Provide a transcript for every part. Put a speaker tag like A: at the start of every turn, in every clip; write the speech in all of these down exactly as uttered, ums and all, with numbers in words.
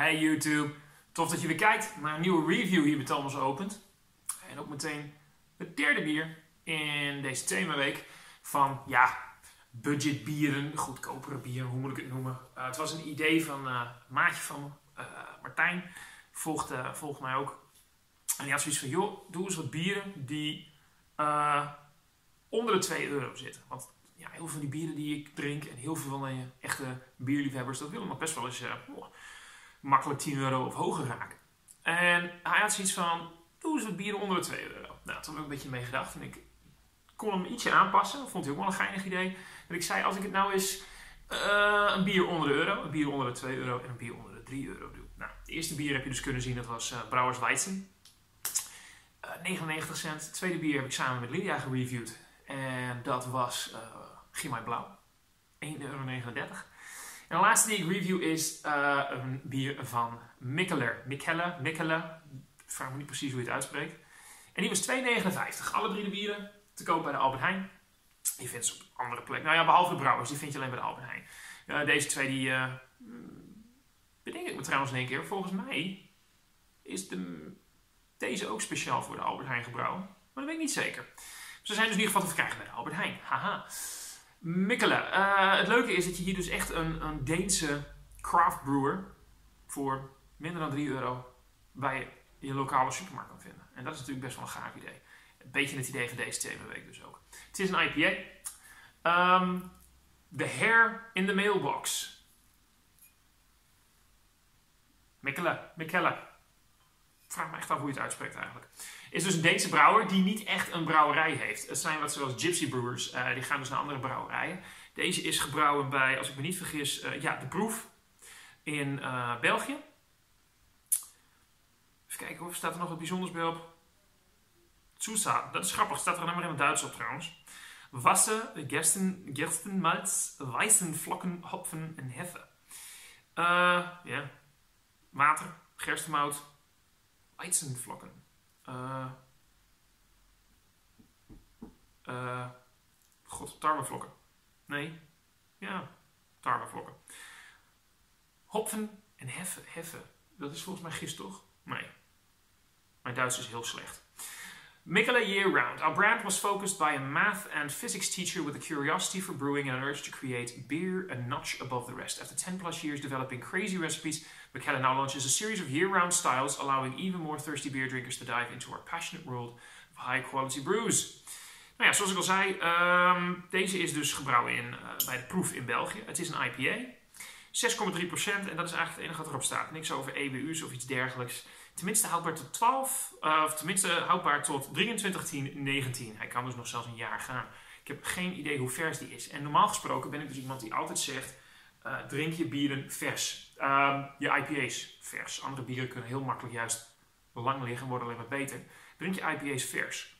A: Hey YouTube, tof dat je weer kijkt naar een nieuwe review hier bij Thomas Opent. En ook meteen het derde bier in deze themaweek van, ja, budgetbieren, goedkopere bieren, hoe moet ik het noemen. Uh, het was een idee van uh, een maatje van me, uh, Martijn, volgt, uh, volgt mij ook. En die had zoiets van, joh, doe eens wat bieren die uh, onder de twee euro zitten. Want ja, heel veel van die bieren die ik drink en heel veel van de echte bierliefhebbers, dat willen nog best wel eens uh, oh, makkelijk tien euro of hoger raken. En hij had zoiets van, doe eens wat bieren onder de twee euro. Nou, toen heb ik een beetje mee gedacht en ik kon hem ietsje aanpassen. Dat vond hij ook wel een geinig idee. En ik zei, als ik het nou eens uh, een bier onder de euro, een bier onder de twee euro en een bier onder de drie euro doe. Nou, de eerste bier heb je dus kunnen zien, dat was uh, Brouwers Weizen. Uh, negenennegentig cent. Het tweede bier heb ik samen met Lydia gereviewd. En dat was uh, Gimai Blauw. één euro negenendertig. En de laatste die ik review is uh, een bier van Mikkeler. Mikkelle, Mikkelle. Ik vraag me niet precies hoe je het uitspreekt. En die was twee negenenvijftig. Alle drie de bieren te koop bij de Albert Heijn. Die vindt ze op andere plekken. Nou ja, behalve de Brouwers. Die vind je alleen bij de Albert Heijn. Uh, deze twee die... Uh, bedenk ik me trouwens in één keer. Volgens mij is de, deze ook speciaal voor de Albert Heijn gebrouwen. Maar dat weet ik niet zeker. Ze zijn dus in ieder geval te verkrijgen bij de Albert Heijn. Haha. Mikkele. Uh, het leuke is dat je hier dus echt een, een Deense craft brewer voor minder dan drie euro bij je lokale supermarkt kan vinden. En dat is natuurlijk best wel een gaaf idee. Een beetje het idee van deze themaweek dus ook. Het is een I P A. Um, the Hair in the Mailbox. Mikkele. Mikkele. Ik vraag me echt af hoe je het uitspreekt eigenlijk. Is dus een Deense brouwer die niet echt een brouwerij heeft. Het zijn wat zoals Gypsy Brewers. Uh, die gaan dus naar andere brouwerijen. Deze is gebrouwen bij, als ik me niet vergis, uh, ja, De Proef in uh, België. Even kijken of staat er nog wat bijzonders bij op. Zusa, dat is grappig. Staat er alleen maar in het Duits op trouwens. Wasser, gersten, gerstenmalz, Weizenflocken, Hopfen en Hefe. Uh, ja. Water, gerstenmout, Weizenflocken. Uh, uh, God, tarwevlokken. Nee. Ja, tarwevlokken. Hopfen en heffen. Heffen. Dat is volgens mij gist, toch? Nee. Mijn Duits is heel slecht. Mikkele year round. Our brand was focused by a math and physics teacher with a curiosity for brewing and an urge to create beer a notch above the rest. After ten plus years developing crazy recipes, Mikkele now launches a series of year-round styles, allowing even more thirsty beer drinkers to dive into our passionate world of high-quality brews. Nou ja, zoals ik al zei, um, deze is dus gebrouwen in, uh, bij De Proef in België. Het is een I P A. zes komma drie procent en dat is eigenlijk het enige wat erop staat. Niks over E B U's of iets dergelijks. Tenminste houdbaar tot twaalf, uh, of tenminste houdbaar tot drieëntwintig tien negentien. Hij kan dus nog zelfs een jaar gaan. Ik heb geen idee hoe vers die is. En normaal gesproken ben ik dus iemand die altijd zegt, uh, drink je bieren vers. Uh, je I P A's vers. Andere bieren kunnen heel makkelijk juist lang liggen, worden alleen maar beter. Drink je I P A's vers.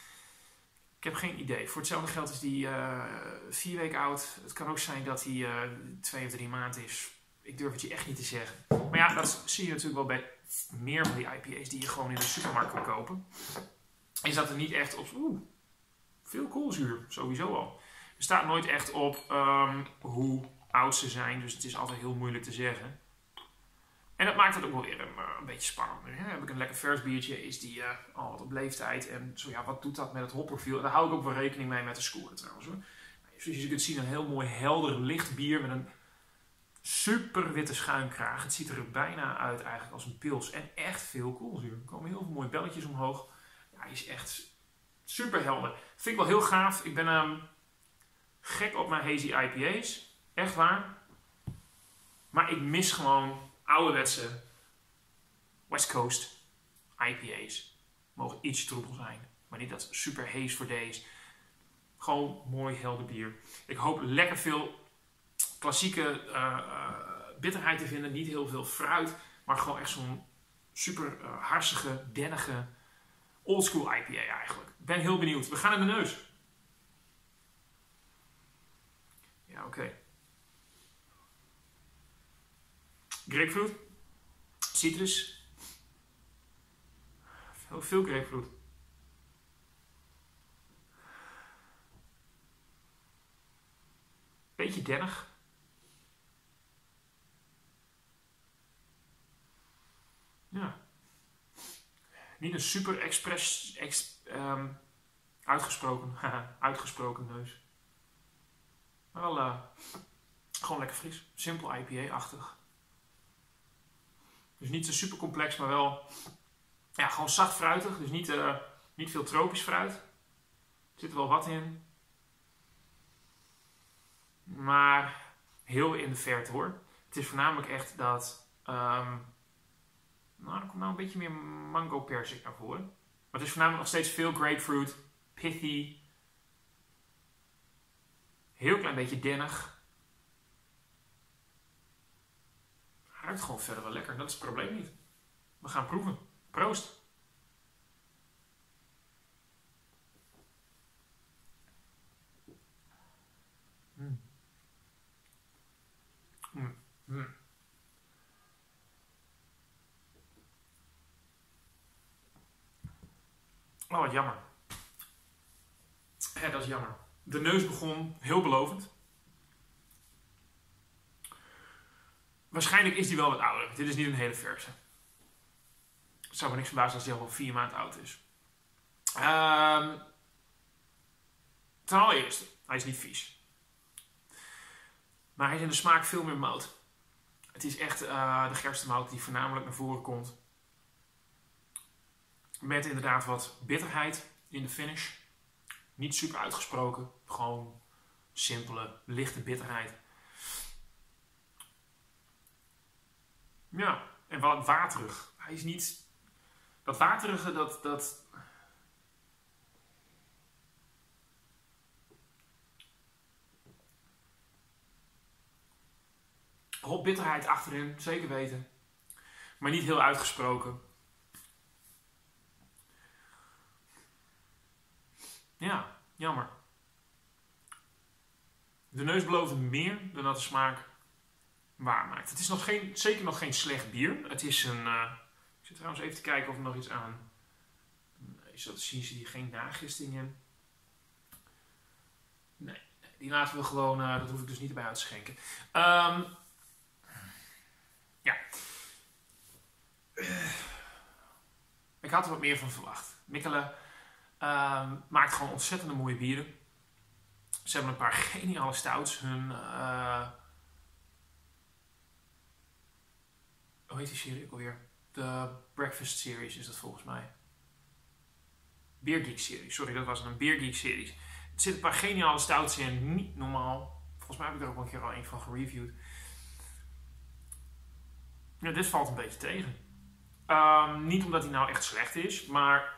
A: Ik heb geen idee. Voor hetzelfde geld is die uh, vier weken oud. Het kan ook zijn dat hij uh, twee of drie maanden is. Ik durf het je echt niet te zeggen. Maar ja, dat zie je natuurlijk wel bij meer van die I P A's die je gewoon in de supermarkt kan kopen. Is dat er niet echt op... Oeh, veel koolzuur. Sowieso al. Er staat nooit echt op um, hoe oud ze zijn. Dus het is altijd heel moeilijk te zeggen. En dat maakt het ook wel weer een, een beetje spannend. Nu heb ik een lekker vers biertje. Is die uh, al wat op leeftijd. En zo ja, wat doet dat met het hopprofiel? En daar hou ik ook wel rekening mee met de score trouwens. Hoor. Zoals je kunt zien, een heel mooi helder licht bier met een super witte schuimkraag. Het ziet er bijna uit eigenlijk als een pils. En echt veel koolzuur. Er komen heel veel mooie belletjes omhoog. Ja, hij is echt super helder. Vind ik wel heel gaaf. Ik ben um, gek op mijn hazy I P A's. Echt waar. Maar ik mis gewoon ouderwetse West Coast I P A's. Mogen iets troebel zijn. Maar niet dat super haze voor deze. Gewoon mooi helder bier. Ik hoop lekker veel klassieke uh, uh, bitterheid te vinden. Niet heel veel fruit. Maar gewoon echt zo'n super uh, harsige, dennige oldschool I P A eigenlijk. Ik ben heel benieuwd. We gaan in de neus. Ja, oké. Okay. Grapefruit. Citrus. Veel, veel grapefruit. Beetje dennig. Niet een super express, ex, um, uitgesproken, uitgesproken neus. Maar wel uh, gewoon lekker fris. Simpel I P A-achtig. Dus niet zo super complex, maar wel ja, gewoon zacht fruitig. Dus niet, uh, niet veel tropisch fruit. Er zit er wel wat in. Maar heel in de verte hoor. Het is voornamelijk echt dat... Um, nou, er komt nou een beetje meer mango persik naar voren. Maar het is voornamelijk nog steeds veel grapefruit. Pithy. Heel klein beetje dennig. Ruikt gewoon verder wel lekker. Dat is het probleem niet. We gaan proeven. Proost. Mm. Mm. Mm. Oh, wat jammer. Ja, dat is jammer. De neus begon heel belovend. Waarschijnlijk is die wel wat ouder. Dit is niet een hele verse. Het zou me niks verbazen als die al wel vier maanden oud is. Um, ten allereerste, hij is niet vies. Maar hij is in de smaak veel meer mout. Het is echt uh, de gerstemout die voornamelijk naar voren komt. Met inderdaad wat bitterheid in de finish. Niet super uitgesproken. Gewoon simpele, lichte bitterheid. Ja, en wat waterig. Hij is niet... Dat waterige, dat... dat hopbitterheid achterin, zeker weten. Maar niet heel uitgesproken. Ja, jammer. De neus belooft meer dan dat de smaak waar maakt. Het is nog geen, zeker nog geen slecht bier. Het is een... Uh, ik zit trouwens even te kijken of er nog iets aan... Is dat, zien ze hier geen nagisting in? Nee, die laten we gewoon... Uh, dat hoef ik dus niet erbij uit te schenken. Um, ja. Uh, ik had er wat meer van verwacht. Mikkeler uh, maakt gewoon ontzettende mooie bieren. Ze hebben een paar geniale stouts. Hun... Uh, hoe heet die serie ook alweer? De Breakfast Series is dat volgens mij. Beer Geek Series. Sorry, dat was een Beer Geek Series. Er zitten een paar geniale stouts in. Niet normaal. Volgens mij heb ik er ook wel een keer al een van gereviewd. Ja, dit valt een beetje tegen. Um, niet omdat hij nou echt slecht is, maar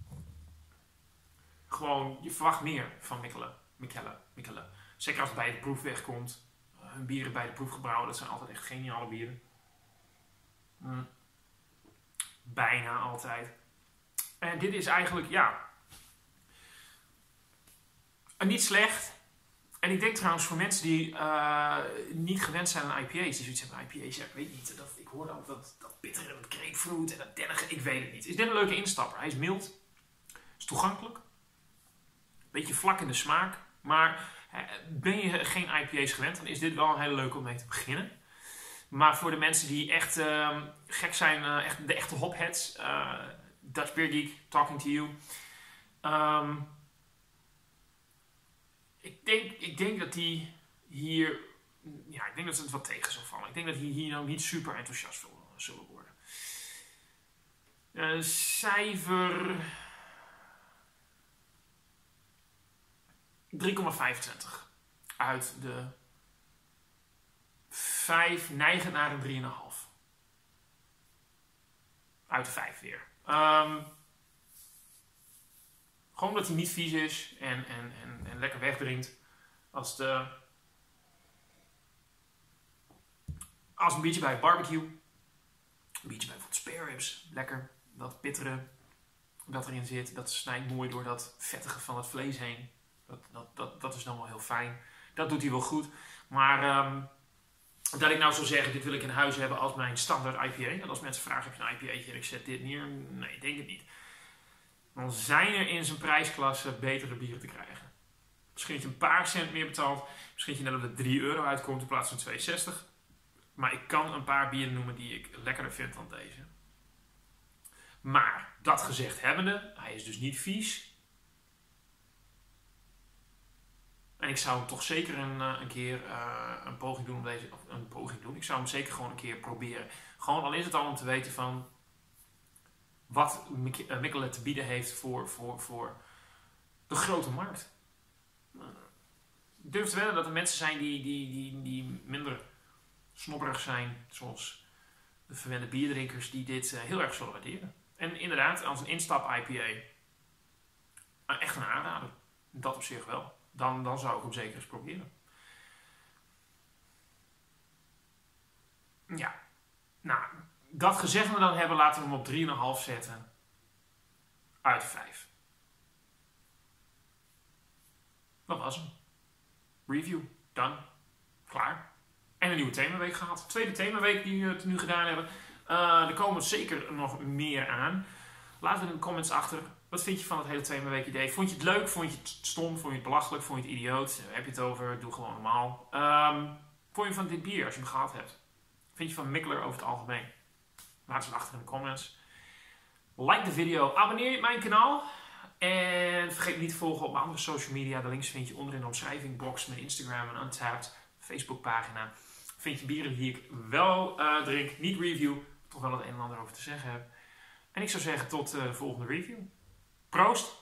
A: gewoon, je verwacht meer van Mikkeler. Mikkeler, Mikkeler. Zeker als het bij de proef wegkomt. Uh, hun bieren bij de proef gebrouwen, dat zijn altijd echt geniale bieren. Mm. Bijna altijd. En dit is eigenlijk, ja, niet slecht. En ik denk trouwens voor mensen die uh, niet gewend zijn aan I P A's, die zoiets hebben I P A's, ja, ik weet niet, dat, ik hoor dan dat, dat bittere, dat grapefruit en dat dennige, ik weet het niet. Is dit een leuke instapper? Hij is mild, is toegankelijk, beetje vlak in de smaak, maar ben je geen I P A's gewend, dan is dit wel een hele leuke om mee te beginnen. Maar voor de mensen die echt uh, gek zijn, uh, echt, de echte hopheads, uh, Dutch Beer Geek, talking to you. Um, ik, denk, ik denk dat die hier, ja, ik denk dat ze het wat tegen zal vallen. Ik denk dat die hier nou niet super enthousiast zullen worden. Uh, cijfer drie komma vijfentwintig uit de vijf, neigend naar een drie komma vijf. Uit de vijf weer. Um, gewoon dat hij niet vies is en, en, en, en lekker wegdrinkt. Als, de, als een biertje bij barbecue. Een biertje bij bijvoorbeeld spare ribs. Lekker. Dat bittere dat erin zit. Dat snijdt mooi door dat vettige van het vlees heen. Dat, dat, dat, dat is dan wel heel fijn. Dat doet hij wel goed. Maar... Um, dat ik nou zou zeggen, dit wil ik in huis hebben als mijn standaard I P A. En als mensen vragen, heb je een I P A'tje en ik zet dit neer? Nee, ik denk het niet. Dan zijn er in zijn prijsklasse betere bieren te krijgen. Misschien dat je een paar cent meer betaalt. Misschien dat je net op de drie euro uitkomt in plaats van twee zestig. Maar ik kan een paar bieren noemen die ik lekkerder vind dan deze. Maar, dat gezegd hebbende, hij is dus niet vies. En ik zou hem toch zeker een, een keer uh, een poging doen om deze, of een poging doen. Ik zou hem zeker gewoon een keer proberen. Gewoon al is het al om te weten van wat Mikkeler te bieden heeft voor, voor, voor de grote markt. Ik durf te wedden dat er mensen zijn die, die, die, die minder snobberig zijn, zoals de verwende bierdrinkers, die dit uh, heel erg zullen waarderen. En inderdaad, als een instap-I P A, uh, echt een aanrader. Dat op zich wel. Dan, dan zou ik hem zeker eens proberen. Ja, nou, dat gezegd we dan hebben, laten we hem op drie komma vijf zetten. Uit vijf. Dat was hem. Review, done, klaar. En een nieuwe themaweek gehad. Tweede themaweek die we nu gedaan hebben. Uh, er komen zeker nog meer aan. Laat het in de comments achter. Wat vind je van het hele themaweek idee? Vond je het leuk? Vond je het stom? Vond je het belachelijk? Vond je het idioot? Heb je het over? Doe gewoon normaal. Um, vond je van dit bier als je hem gehad hebt? Vind je van Mikkeler over het algemeen? Laat het achter in de comments. Like de video. Abonneer je op mijn kanaal. En vergeet niet te volgen op mijn andere social media. De links vind je onder in de omschrijvingbox. Mijn Instagram en Untapped Facebookpagina. Vind je bieren die ik wel uh, drink, niet review. Toch wel het een en ander over te zeggen heb. En ik zou zeggen tot de uh, volgende review. Proost!